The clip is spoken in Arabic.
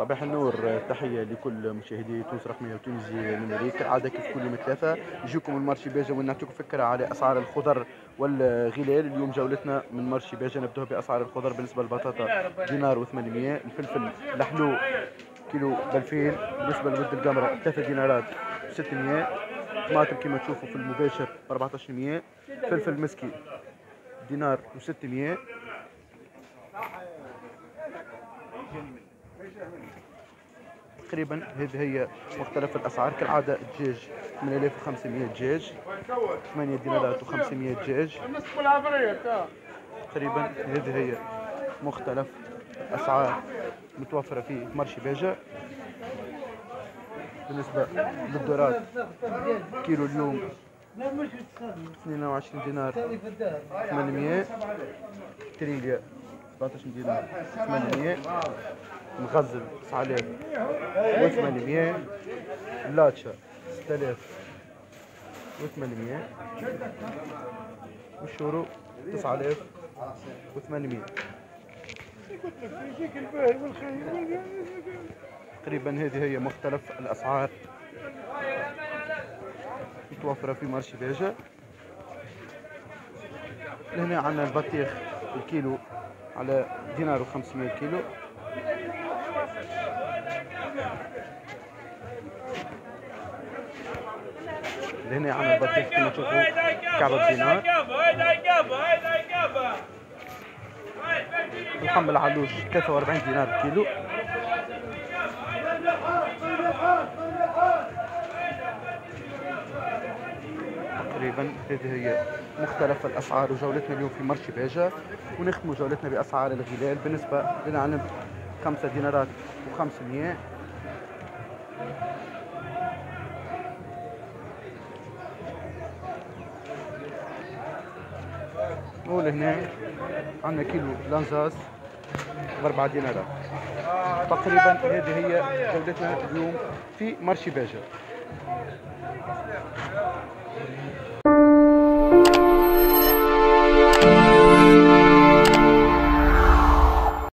صباح النور، تحية لكل مشاهدي تونس رقمية وتونسي نيميريك. كالعادة كيف كل يوم ثلاثة يجيكم من مارشي باجة وين نعطيكم فكرة على أسعار الخضر والغلال. اليوم جولتنا من مارشي باجة، نبدأ بأسعار الخضر. بالنسبة للبطاطا دينار و800، الفلفل الحلو كيلو ب2000، بالنسبة لود القمرة 3 دينارات و600، طماطم كما تشوفوا في المباشر 1400، فلفل مسكي دينار و600. تقريبا هذه هي مختلف الاسعار. كالعاده الدجاج 8500 دجاج، 8 دينارات و500 دجاج. تقريبا هذه هي مختلف الاسعار متوفره في مارشي باجة. بالنسبه للذرات كيلو اليوم 22 دينار 800، تريليا 17 دينار 800، مغزل 9800، لاتشا 6800، والشورو 9800. تقريبا هذه هي مختلف الاسعار متوفره في مارشي باجة. هنا عندنا البطيخ الكيلو على دينار و500 الكيلو. هنا عندنا البطيخ كما تشوفوا كعبة دينار. الحمص العلوش 43 دينار الكيلو. تقريبا هذه هي مختلف الاسعار وجولتنا اليوم في مارشي باجة. ونختم جولتنا باسعار الغلال. بالنسبه للعنب 5 دينارات و500، ولهنا عندنا كيلو لانزاس ب4 دينارات. تقريبا هذه هي جولتنا اليوم في مارشي باجة.